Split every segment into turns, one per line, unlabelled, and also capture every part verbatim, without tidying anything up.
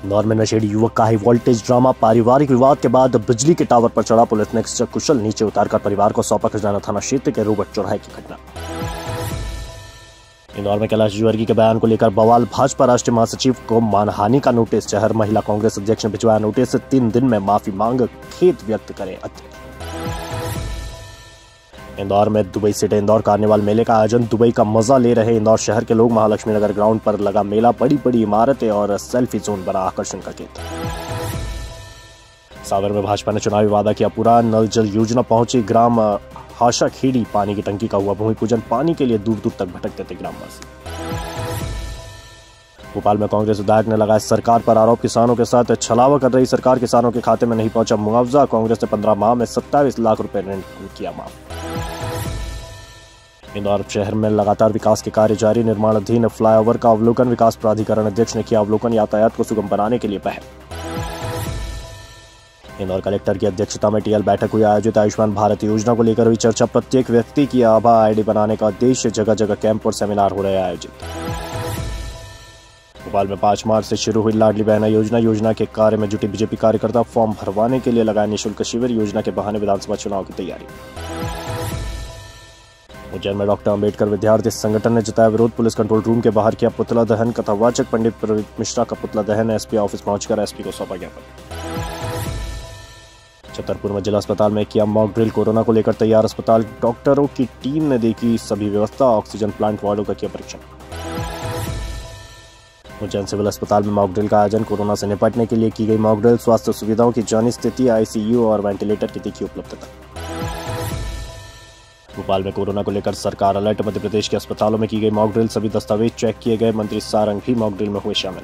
इंदौर में नशेड़ी युवक का हाई वोल्टेज ड्रामा, पारिवारिक विवाद के बाद बिजली के टावर पर चढ़ा, पुलिस ने सकुशल नीचे उतारकर परिवार को सौंपा। खजाना थाना क्षेत्र के रोबर्ट चौराहे की घटना। इंदौर में कैलाश विजयवर्गीय के बयान को लेकर बवाल, भाजपा राष्ट्रीय महासचिव को मानहानि का नोटिस। शहर महिला कांग्रेस अध्यक्ष ने भिजवाया नोटिस, तीन दिन में माफी मांग, खेद व्यक्त करें अध्यक्ष। इंदौर में दुबई सिटी इंदौर कार्निवाल मेले का आयोजन, दुबई का मजा ले रहे इंदौर शहर के लोग। महालक्ष्मी नगर ग्राउंड पर लगा मेला, बड़ी बड़ी इमारतें और सेल्फी जोन बना आकर्षण का केंद्र। सागर में भाजपा ने चुनावी वादा किया पूरा, नल जल योजना पहुंची ग्राम हाशा खेड़ी, पानी की टंकी का हुआ भूमि पूजन, पानी के लिए दूर दूर तक भटकते थे ग्रामवासी। भोपाल में कांग्रेस विधायक ने लगाया सरकार पर आरोप, किसानों के साथ छलावा कर रही सरकार, किसानों के खाते में नहीं पहुंचा मुआवजा। कांग्रेस ने पंद्रह माह में सत्ताईस लाख रुपए ऋण किया माफ। इंदौर शहर में लगातार विकास के कार्य जारी, निर्माणाधीन फ्लाईओवर का अवलोकन, विकास प्राधिकरण अध्यक्ष ने किया अवलोकन, यातायात को सुगम बनाने के लिए पहल। इंदौर कलेक्टर की अध्यक्षता में टीएल बैठक हुई आयोजित, आयुष्मान भारत योजना को लेकर हुई चर्चा, प्रत्येक व्यक्ति की आभा आईडी बनाने का उद्देश्य, जगह जगह कैंप और सेमिनार हो रहे आयोजित। भोपाल में पांच मार्च से शुरू हुई लाडली बहना योजना, योजना के कार्य में जुटे बीजेपी कार्यकर्ता, फॉर्म भरवाने के लिए लगाए निःशुल्क शिविर, योजना के बहाने विधानसभा चुनाव की तैयारी। उज्जैन में डॉक्टर अंबेडकर विद्यार्थी संगठन ने जताया विरोध, पुलिस कंट्रोल रूम के बाहर किया पुतला दहन, कथावाचक पंडित प्रवीण मिश्रा का पुतला दहन, एसपी ऑफिस पहुंचकर एसपी को सौंपा ज्ञापन। छतरपुर में जिला अस्पताल में किया मॉक ड्रिल, कोरोना को लेकर तैयार अस्पताल, डॉक्टरों की टीम ने देखी सभी व्यवस्था, ऑक्सीजन प्लांट वार्डों का किया परीक्षण। उज्जैन सिविल अस्पताल में मॉक ड्रिल का आयोजन, कोरोना से निपटने के लिए की गई मॉक ड्रिल, स्वास्थ्य सुविधाओं की जानी स्थिति, आईसीयू और वेंटिलेटर की देखी उपलब्धता। भोपाल में कोरोना को लेकर सरकार अलर्ट, मध्य प्रदेश के अस्पतालों में की गई मॉक ड्रिल, सभी दस्तावेज चेक किए गए, मंत्री सारंग भी मॉक ड्रिल में हुए शामिल।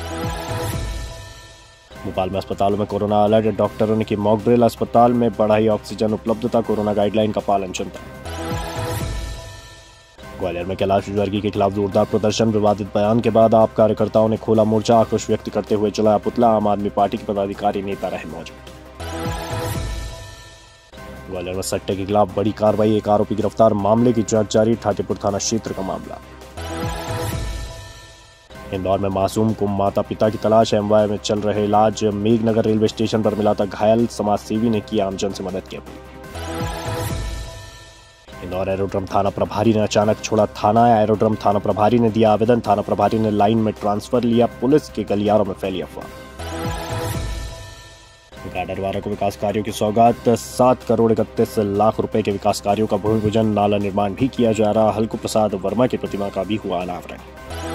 भोपाल में अस्पतालों में कोरोना अलर्ट, डॉक्टरों ने की मॉक ड्रिल, अस्पताल में बढ़ाई ऑक्सीजन उपलब्धता, कोरोना गाइडलाइन का पालन चिंता। ग्वालियर में कैलाश विजयवर्गीय के खिलाफ जोरदार प्रदर्शन, विवादित बयान के बाद आप कार्यकर्ताओं ने खोला मोर्चा, आक्रोश व्यक्त करते हुए जलाया पुतला, आम आदमी पार्टी के पदाधिकारी नेता रहे मौजूद। ग्वालियर में सट्टे के खिलाफ बड़ी कार्रवाई, एक आरोपी गिरफ्तार, मामले की जांच जारी, ठाटेपुर थाना क्षेत्र का मामला। इंदौर में मासूम को माता पिता की तलाश, एमवाई में चल रहे इलाज, मेघनगर रेलवे स्टेशन पर मिला था घायल, समाज सेवी ने की आमजन से मदद की अपील। इंदौर एरोड्रम थाना प्रभारी ने अचानक छोड़ा थाना, एरोड्रम थाना प्रभारी ने दिया आवेदन, थाना प्रभारी ने लाइन में ट्रांसफर लिया, पुलिस के गलियारों में फैली अफवाह। गाडरवारा को विकास कार्यों की सौगात, सात करोड़ इकतीस लाख रुपए के विकास कार्यों का भूमि पूजन, नाला निर्माण भी किया जा रहा, हल्कू प्रसाद वर्मा की प्रतिमा का भी हुआ अनावरण।